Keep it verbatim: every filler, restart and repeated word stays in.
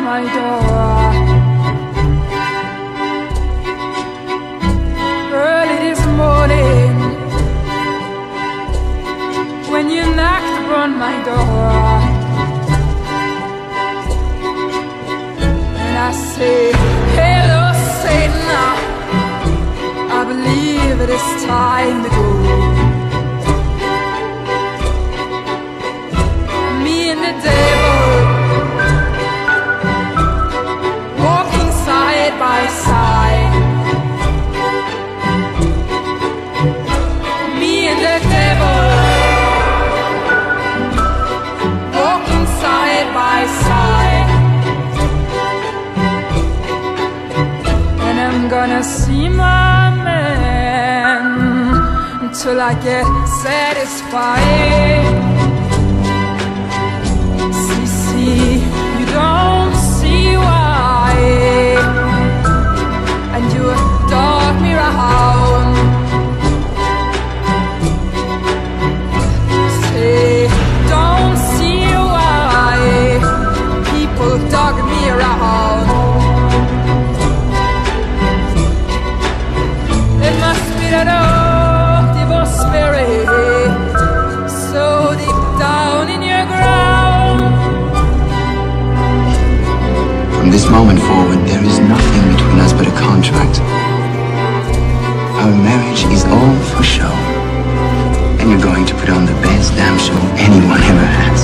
my door. Early this morning, when you knocked upon my door, and I say, hello Satan, I believe it is time to go. Me and the devil walking side by side. Me and the devil walking side by side. And I'm gonna see my man until I get satisfied. See, see, you don't see why, and you dog me around. Say, don't see why people dog me around. It must be that old evil spirit so deep down in your ground. From this moment forward, there is nothing between us but a contract. Our marriage is all for show, and you're going to put on the best damn show anyone ever had.